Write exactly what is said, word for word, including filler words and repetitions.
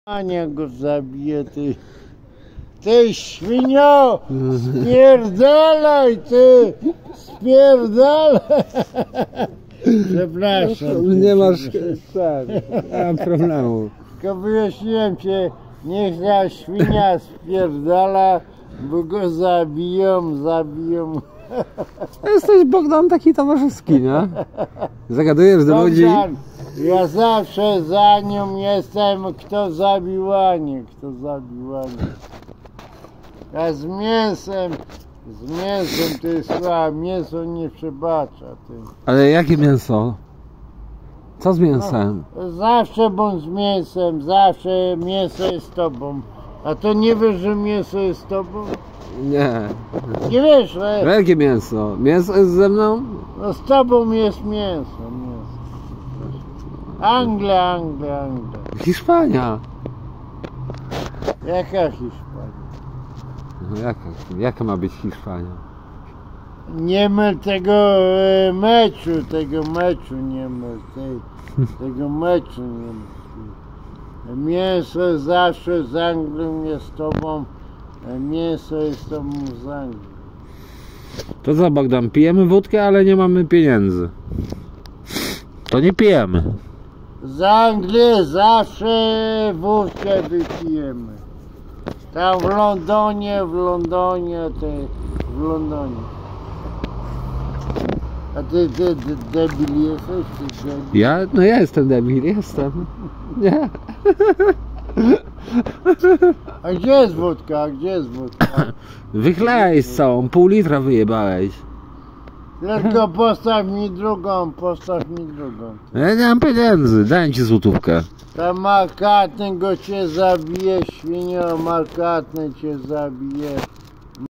Ania go zabije, ty. Ty świnio! Spierdalaj, ty! Spierdalaj! Przepraszam. Nie masz tak, nie mam problemu. Tylko wyjaśniłem cię, niech ta świnia spierdala, bo go zabiją, zabiją. Jesteś, Bogdan, taki towarzyski, nie? Zagadujesz do ludzi. Bogdan, ja zawsze za nią jestem, kto zabił Anię, kto zabił Anię. Ja z mięsem, z mięsem ty słaba, mięso nie przebacza, ty. Ale jakie mięso? Co z mięsem? No, zawsze bądź z mięsem, zawsze mięso jest z tobą. A to nie wiesz, że mięso jest z tobą? Nie. Nie wiesz, że... Jakie mięso? Mięso jest ze mną? No z tobą jest mięso, mięso. Anglia, Anglia, Anglia. Hiszpania. Jaka Hiszpania? No jaka, jaka ma być Hiszpania? Nie myl tego e, meczu, tego meczu nie myl, tej, tego meczu nie myl. Mięso zawsze z Anglią jest z tobą, mięso jest z tobą z Anglią. To co, Bogdan, pijemy wódkę, ale nie mamy pieniędzy. To nie pijemy. Z Anglii zawsze wódkę wypijemy. Tam w Londonie, w Londonie, ty, w Londonie. A ty, ty, ty debil jesteś? Ty debil? Ja? No ja jestem debil, jestem. Nie. A gdzie jest wódka? A gdzie jest wódka? Wychlejś całą, pół litra wyjebałeś. Tylko postaw mi drugą, postaw mi drugą. Ja nie mam pieniędzy, daj ci złotówkę. Ta markatny go cię zabije, świnio, markatny cię zabije.